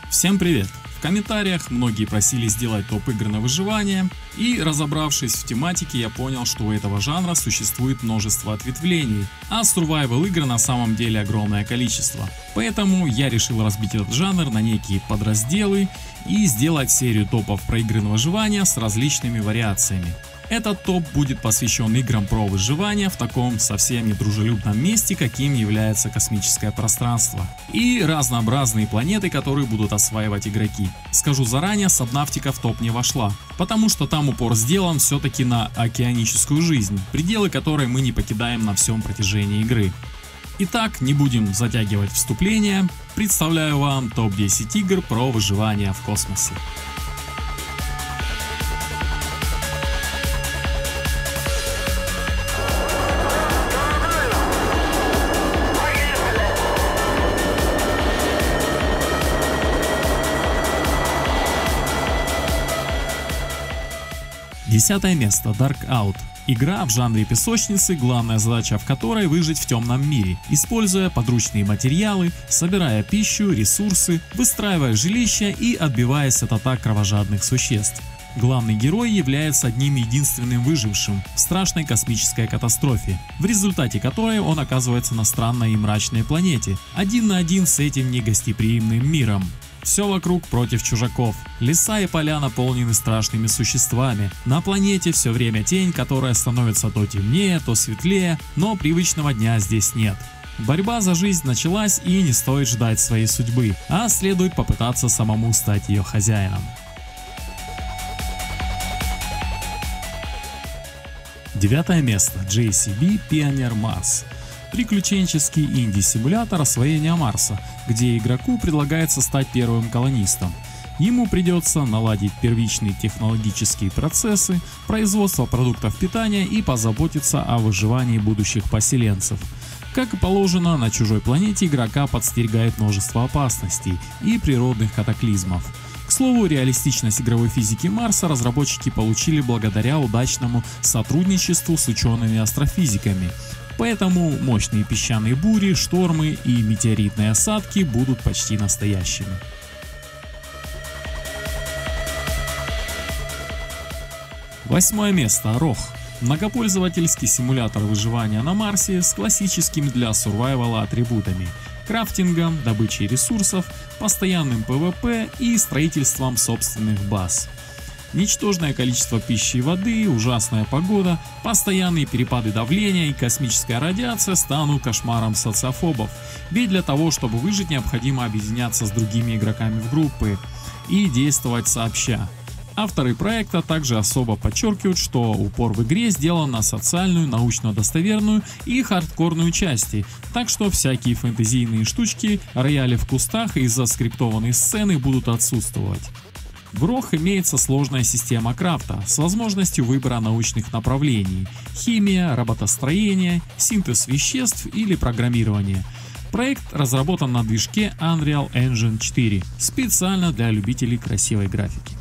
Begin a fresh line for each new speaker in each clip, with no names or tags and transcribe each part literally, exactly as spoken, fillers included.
Всем привет! В комментариях многие просили сделать топ игр на выживание, и разобравшись в тематике, я понял, что у этого жанра существует множество ответвлений, а survival игр на самом деле огромное количество. Поэтому я решил разбить этот жанр на некие подразделы и сделать серию топов про игры на выживание с различными вариациями. Этот топ будет посвящен играм про выживание в таком совсем недружелюбном месте, каким является космическое пространство, и разнообразные планеты, которые будут осваивать игроки. Скажу заранее, Сабнавтика в топ не вошла, потому что там упор сделан все-таки на океаническую жизнь, пределы которой мы не покидаем на всем протяжении игры. Итак, не будем затягивать вступление, представляю вам топ десять игр про выживание в космосе. Десятое место. Dark Out. Игра в жанре песочницы, главная задача в которой выжить в темном мире, используя подручные материалы, собирая пищу, ресурсы, выстраивая жилища и отбиваясь от атак кровожадных существ. Главный герой является одним единственным выжившим в страшной космической катастрофе, в результате которой он оказывается на странной и мрачной планете, один на один с этим негостеприимным миром. Все вокруг против чужаков. Леса и поля наполнены страшными существами. На планете все время тень, которая становится то темнее, то светлее, но привычного дня здесь нет. Борьба за жизнь началась, и не стоит ждать своей судьбы, а следует попытаться самому стать ее хозяином. Девятое место. джей си би Pioneer Mars. Приключенческий инди-симулятор освоения Марса, где игроку предлагается стать первым колонистом. Ему придется наладить первичные технологические процессы, производство продуктов питания и позаботиться о выживании будущих поселенцев. Как и положено, на чужой планете игрока подстерегает множество опасностей и природных катаклизмов. К слову, реалистичность игровой физики Марса разработчики получили благодаря удачному сотрудничеству с учеными-астрофизиками. Поэтому мощные песчаные бури, штормы и метеоритные осадки будут почти настоящими. Восьмое место. Рох. Многопользовательский симулятор выживания на Марсе с классическими для сурвайвала атрибутами: крафтингом, добычей ресурсов, постоянным пэ вэ пэ и строительством собственных баз. Ничтожное количество пищи и воды, ужасная погода, постоянные перепады давления и космическая радиация станут кошмаром социофобов, ведь для того, чтобы выжить, необходимо объединяться с другими игроками в группы и действовать сообща. Авторы проекта также особо подчеркивают, что упор в игре сделан на социальную, научно-достоверную и хардкорную части, так что всякие фэнтезийные штучки, рояли в кустах и заскриптованные сцены будут отсутствовать. В Рох имеется сложная система крафта с возможностью выбора научных направлений: химия, роботостроение, синтез веществ или программирование. Проект разработан на движке Unreal Engine четыре, специально для любителей красивой графики.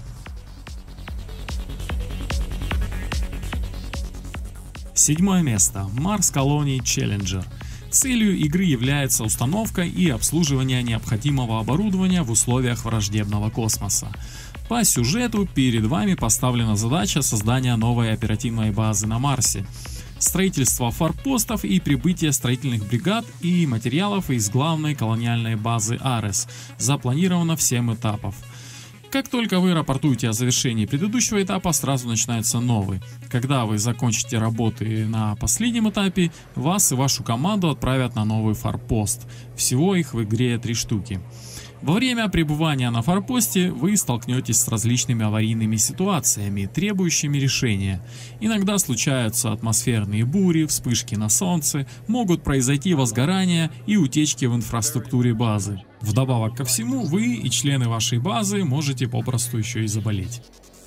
Седьмое место. Mars Colony Challenger. Целью игры является установка и обслуживание необходимого оборудования в условиях враждебного космоса. По сюжету перед вами поставлена задача создания новой оперативной базы на Марсе, строительство форпостов и прибытие строительных бригад и материалов из главной колониальной базы Арес. Запланировано в семь этапов. Как только вы рапортуете о завершении предыдущего этапа, сразу начинается новый. Когда вы закончите работы на последнем этапе, вас и вашу команду отправят на новый форпост. Всего их в игре три штуки. Во время пребывания на форпосте вы столкнетесь с различными аварийными ситуациями, требующими решения. Иногда случаются атмосферные бури, вспышки на солнце, могут произойти возгорания и утечки в инфраструктуре базы. Вдобавок ко всему, вы и члены вашей базы можете попросту еще и заболеть.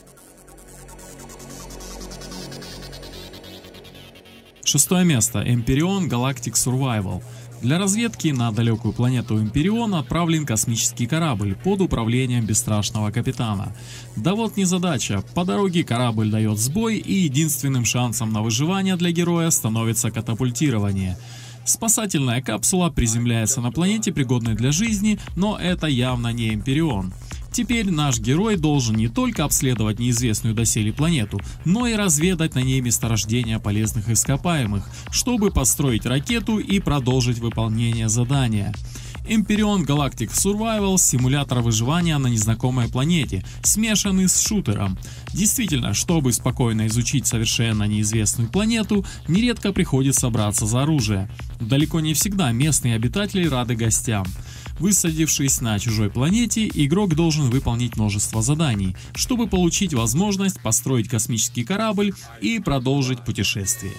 Шестое место. Empyrean Galactic Survival. Для разведки на далекую планету Эмпирион отправлен космический корабль под управлением бесстрашного капитана. Да вот незадача, по дороге корабль дает сбой, и единственным шансом на выживание для героя становится катапультирование. Спасательная капсула приземляется на планете, пригодной для жизни, но это явно не Эмпирион. Теперь наш герой должен не только обследовать неизвестную доселе планету, но и разведать на ней месторождения полезных ископаемых, чтобы построить ракету и продолжить выполнение задания. Эмпирион Galactic Survival – симулятор выживания на незнакомой планете, смешанный с шутером. Действительно, чтобы спокойно изучить совершенно неизвестную планету, нередко приходится браться за оружие. Далеко не всегда местные обитатели рады гостям. Высадившись на чужой планете, игрок должен выполнить множество заданий, чтобы получить возможность построить космический корабль и продолжить путешествие.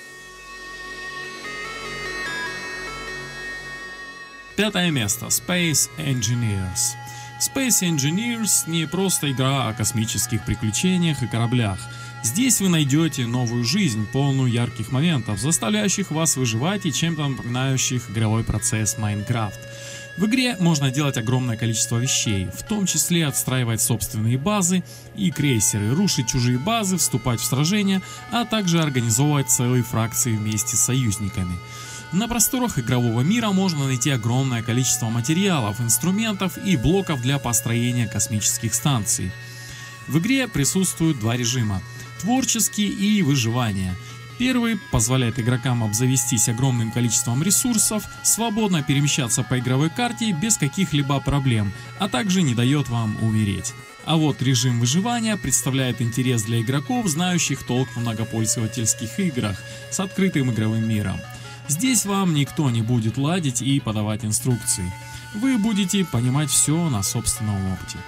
Пятое место. Space Engineers. Space Engineers не просто игра о космических приключениях и кораблях. Здесь вы найдете новую жизнь, полную ярких моментов, заставляющих вас выживать и чем-то напоминающих игровой процесс Minecraft. В игре можно делать огромное количество вещей, в том числе отстраивать собственные базы и крейсеры, рушить чужие базы, вступать в сражения, а также организовывать целые фракции вместе с союзниками. На просторах игрового мира можно найти огромное количество материалов, инструментов и блоков для построения космических станций. В игре присутствуют два режима – творческий и выживание. Первый позволяет игрокам обзавестись огромным количеством ресурсов, свободно перемещаться по игровой карте без каких-либо проблем, а также не дает вам умереть. А вот режим выживания представляет интерес для игроков, знающих толк в многопользовательских играх с открытым игровым миром. Здесь вам никто не будет ладить и подавать инструкции. Вы будете понимать все на собственном опыте.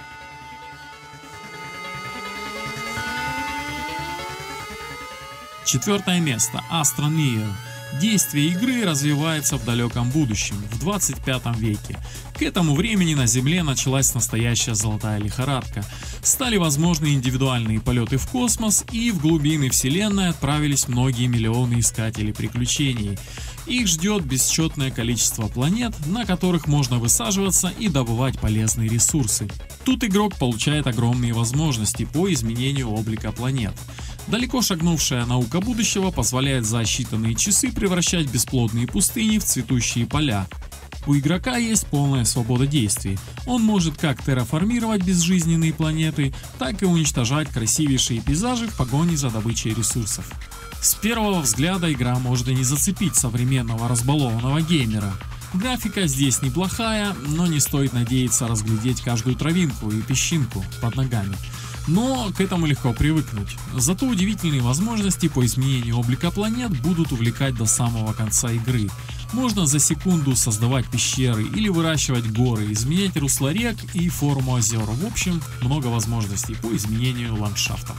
Четвертое место. Astroneer. Действие игры развивается в далеком будущем, в двадцать пятом веке. К этому времени на Земле началась настоящая золотая лихорадка. Стали возможны индивидуальные полеты в космос, и в глубины Вселенной отправились многие миллионы искателей приключений. Их ждет бесчетное количество планет, на которых можно высаживаться и добывать полезные ресурсы. Тут игрок получает огромные возможности по изменению облика планет. Далеко шагнувшая наука будущего позволяет за считанные часы превращать бесплодные пустыни в цветущие поля. У игрока есть полная свобода действий. Он может как терраформировать безжизненные планеты, так и уничтожать красивейшие пейзажи в погоне за добычей ресурсов. С первого взгляда игра может и не зацепить современного разбалованного геймера. Графика здесь неплохая, но не стоит надеяться разглядеть каждую травинку и песчинку под ногами. Но к этому легко привыкнуть. Зато удивительные возможности по изменению облика планет будут увлекать до самого конца игры. Можно за секунду создавать пещеры или выращивать горы, изменять русло рек и форму озер. В общем, много возможностей по изменению ландшафта.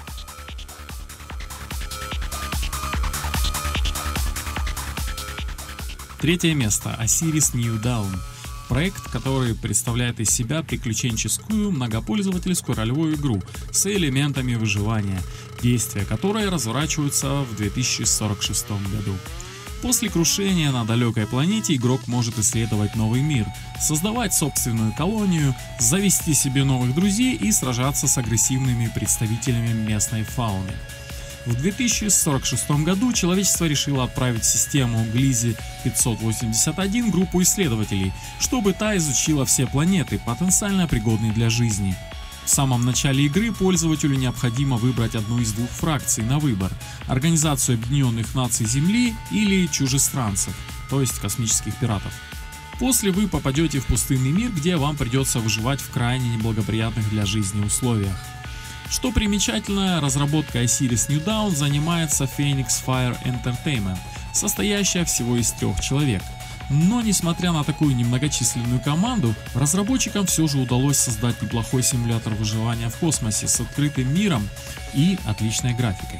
Третье место. Osiris New Dawn. Проект, который представляет из себя приключенческую многопользовательскую ролевую игру с элементами выживания, действия которой разворачиваются в две тысячи сорок шестом году. После крушения на далекой планете игрок может исследовать новый мир, создавать собственную колонию, завести себе новых друзей и сражаться с агрессивными представителями местной фауны. В две тысячи сорок шестом году человечество решило отправить в систему Gliese пятьсот восемьдесят один группу исследователей, чтобы та изучила все планеты, потенциально пригодные для жизни. В самом начале игры пользователю необходимо выбрать одну из двух фракций на выбор – Организацию Объединенных Наций Земли или чужестранцев, то есть космических пиратов. После вы попадете в пустынный мир, где вам придется выживать в крайне неблагоприятных для жизни условиях. Что примечательно, разработкой Osiris New Dawn занимается Phoenix Fire Entertainment, состоящая всего из трех человек. Но несмотря на такую немногочисленную команду, разработчикам все же удалось создать неплохой симулятор выживания в космосе с открытым миром и отличной графикой.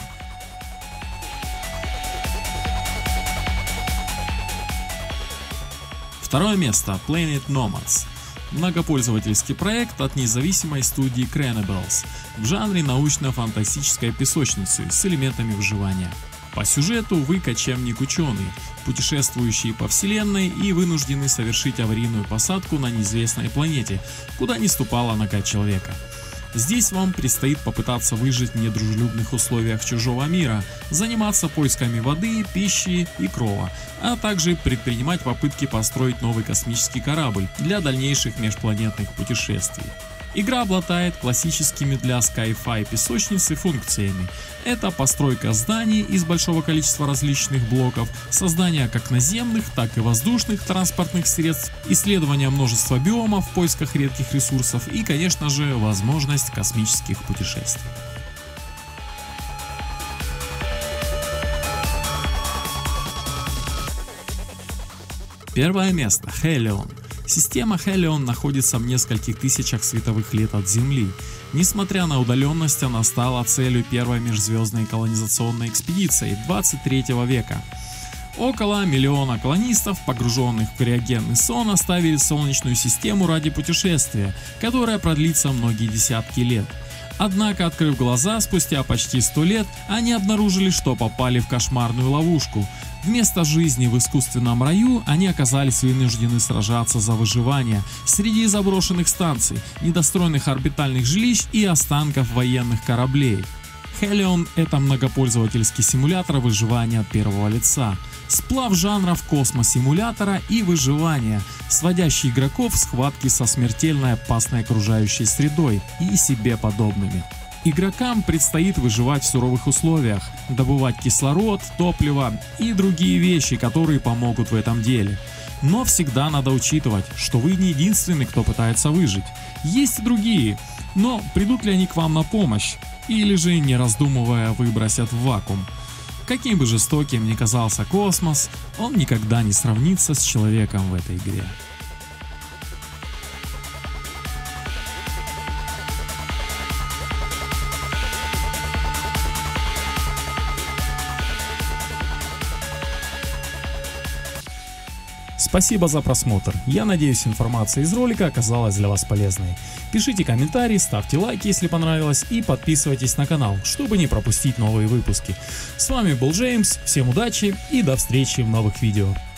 Второе место. Planet Nomads. Многопользовательский проект от независимой студии Cranables в жанре научно-фантастической песочницы с элементами выживания. По сюжету вы кочевник-ученый, путешествующий по вселенной и вынужденный совершить аварийную посадку на неизвестной планете, куда не ступала нога человека. Здесь вам предстоит попытаться выжить в недружелюбных условиях чужого мира, заниматься поисками воды, пищи и крова, а также предпринимать попытки построить новый космический корабль для дальнейших межпланетных путешествий. Игра обладает классическими для Sci-Fi песочницы функциями. Это постройка зданий из большого количества различных блоков, создание как наземных, так и воздушных транспортных средств, исследование множества биомов в поисках редких ресурсов и, конечно же, возможность космических путешествий. Первое место. Хелион. Система Хелион находится в нескольких тысячах световых лет от Земли. Несмотря на удаленность, она стала целью первой межзвездной колонизационной экспедиции двадцать третьего века. Около миллиона колонистов, погруженных в криогенный сон, оставили Солнечную систему ради путешествия, которое продлится многие десятки лет. Однако, открыв глаза спустя почти сто лет, они обнаружили, что попали в кошмарную ловушку. Вместо жизни в искусственном раю они оказались вынуждены сражаться за выживание среди заброшенных станций, недостроенных орбитальных жилищ и останков военных кораблей. Хелион — это многопользовательский симулятор выживания от первого лица, сплав жанров космосимулятора и выживания, сводящий игроков в схватки со смертельно опасной окружающей средой и себе подобными. Игрокам предстоит выживать в суровых условиях, добывать кислород, топливо и другие вещи, которые помогут в этом деле. Но всегда надо учитывать, что вы не единственный, кто пытается выжить. Есть и другие, но придут ли они к вам на помощь? Или же, не раздумывая, выбросят в вакуум? Каким бы жестоким ни казался космос, он никогда не сравнится с человеком в этой игре. Спасибо за просмотр. Я надеюсь, информация из ролика оказалась для вас полезной. Пишите комментарии, ставьте лайки, если понравилось, и подписывайтесь на канал, чтобы не пропустить новые выпуски. С вами был Джеймс, всем удачи и до встречи в новых видео.